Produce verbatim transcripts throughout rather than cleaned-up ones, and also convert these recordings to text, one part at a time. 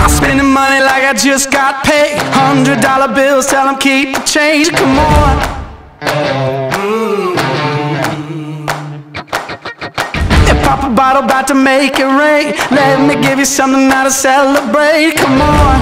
Spending money like I just got paid. Hundred dollar bills, tell them keep the change. Come on. If pop a bottle, about to make it rain. Let me give you something now to celebrate. Come on.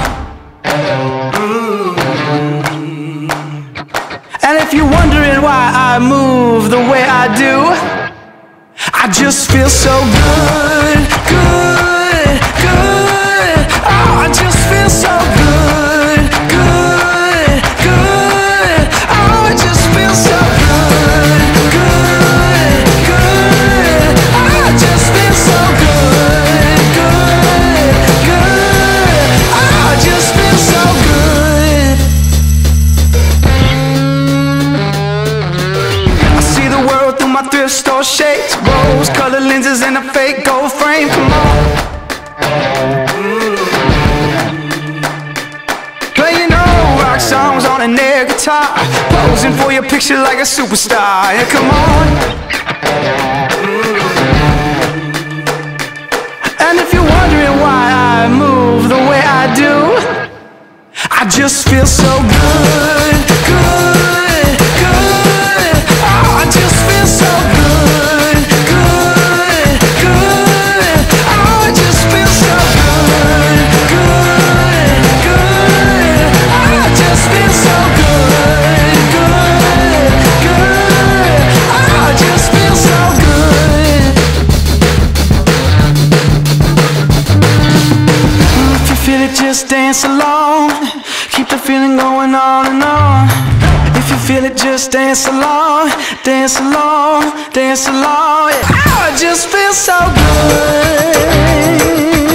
And if you're wondering why I move the way I do, I just feel so good, good, good. Oh, I just feel so good, good, good. Oh, I just feel so good, good, good. Oh, I just feel so good, good, good. Oh, I just feel so good. I see the world through my thrift store shades, rose-colored lenses and a fake gold frame. Come on. Playing old rock songs on an air guitar, posing for your picture like a superstar. Yeah, come on. And if you're wondering why I move the way I do, I just feel so good, good, good. Oh, I just feel so good, good, good. Oh, I just feel so good, good, good. Oh, I just feel so good, good, good. Oh, I just feel so good. If you feel it, just dance along. Keep the feeling going on and on. If you feel it, just dance along, dance along, dance along. Yeah. Oh, I just feel so good.